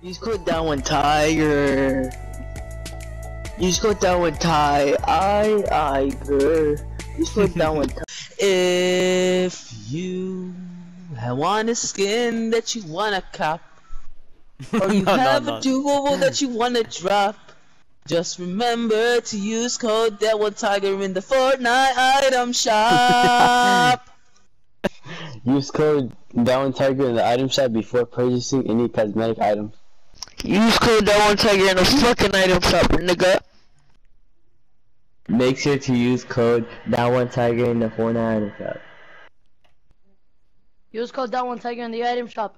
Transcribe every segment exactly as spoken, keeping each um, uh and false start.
You scored down one tiger. You scored down one tie. I I girl. You scored down one tiger. If you want a skin that you wanna cop, or you no, have no, no. a jewel that you wanna drop, just remember to use code that one tiger in the Fortnite item shop. Use code that one tiger in the item shop before purchasing any cosmetic items. Use code that one tiger in the fucking item shop, nigga. Make sure to use code that one tiger in the Fortnite item shop. Use code that one tiger in the item shop.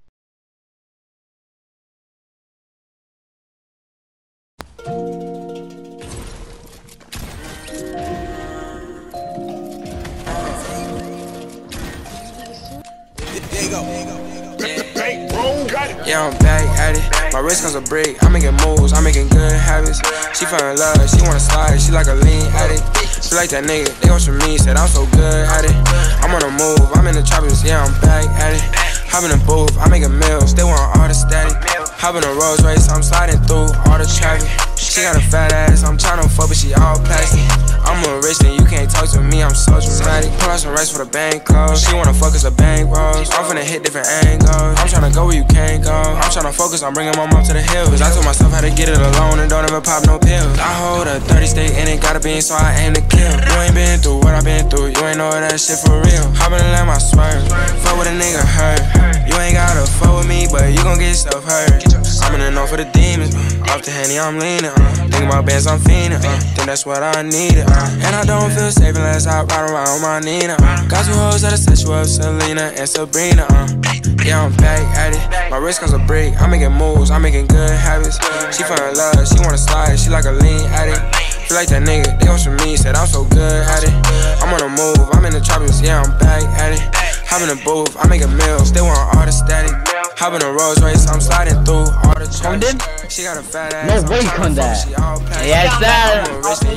Yeah, I'm back at it. My wrist comes a break. I'm making moves, I'm making good habits. She fell in love, she wanna slide, she like a lean addict. She like that nigga, they go from me, said I'm so good at it. I'm on the move, I'm in the tropics, yeah, I'm back at it. Hop in the booth, I make a meal, they want all the static. Hop in a Rolls Royce, I'm sliding through all the traffic. She got a fat ass, I'm tryna fuck, but she all plastic. I'm a rich and you can't talk to me, I'm so dramatic. Pull out some rice for the bank close. She wanna fuck us a bank rolls. I'm finna hit different angles. I'm tryna go where you can't go. I'm tryna focus on bringing my mom to the hills. I told myself how to get it alone and don't ever pop no pills. I hold a thirty state and it got a bean, so I aim to kill. You ain't been through what I been through, you ain't know that shit for real. Hop in and let my swerve. Fuck with a nigga hurt. You ain't gotta fuck with me, but you gon' get yourself hurt. I'm in the north for the demons. Uh. Off the Henny, I'm leaning. Uh. Think about bands, I'm fiending. Uh. Think that's what I needed. Uh. And I don't feel safe unless I ride around with my Nina. Uh. Got two hoes that'll set you up, Selena and Sabrina. Uh. Yeah, I'm back at it. My wrist comes a break. I'm making moves, I'm making good habits. She fell in love, she wanna slide, she like a lean addict. She like that nigga, they go from me, said I'm so good at it. I'm on the move, I'm in the tropics, yeah, I'm back at it. Hop in the booth, I make a meal, they want all the static. Hop in a Rolls Royce, I'm sliding through all the traffic. She got a fat ass. No way, Condad. Yes, sir.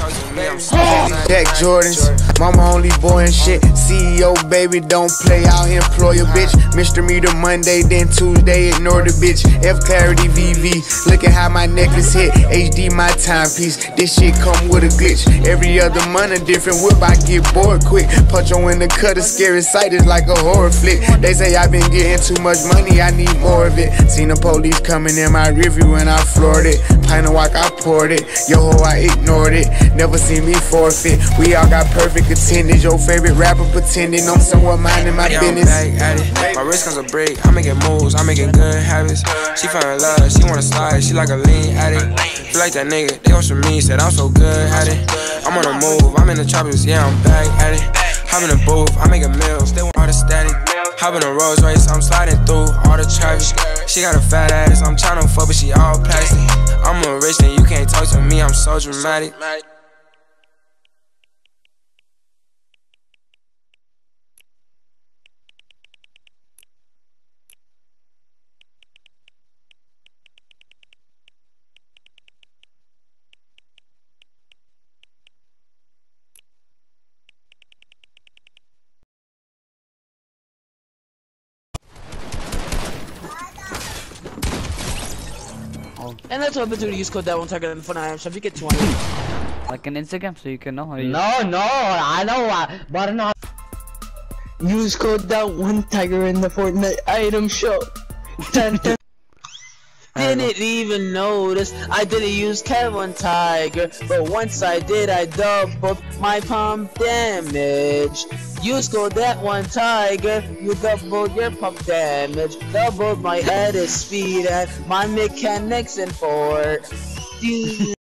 Jack Jordans, mama only boy and shit. C E O baby, don't play, I'll employ a bitch. Mister Meter Monday, then Tuesday, ignore the bitch. F Clarity V V, look at how my necklace hit. H D my timepiece, this shit come with a glitch. Every other month a different whip, I get bored quick. Punch on in the cut, a scary sight is like a horror flick. They say I've been getting too much money, I need more of it. Seen the police coming in my review and I floored it. Pint of walk, I poured it. Yo ho, I ignored it. Never seen me forfeit. We all got perfect attendance. Your favorite rapper pretending I'm somewhat minding my yeah, business. I'm back at it. My wrist comes a break. I'm making moves, I'm making good habits. She fell in love, she wanna slide, she like a lean addict. She like that nigga, they go from me, said I'm so good at it. I'm on the move, I'm in the tropics, yeah, I'm back at it. Hop in the booth, I make a meal, they want all the static. Hop in a Rolls Royce, I'm sliding through all the traffic. She got a fat ass, I'm tryna fuck, but she all plastic. I'm a rich and you can't talk to me, I'm so dramatic. And that's what I've been doing to use code that one tiger in the Fortnite item shop. You get twenty. Like an Instagram, so you can know how to use. No, no, I know, uh, but not. Use code that one tiger in the Fortnite item shop. Dun, dun. Didn't even notice I didn't use Cat one tiger, but once I did, I doubled my pump damage. Use code that one tiger, you doubled your pump damage, doubled my edit speed and my mechanics and port.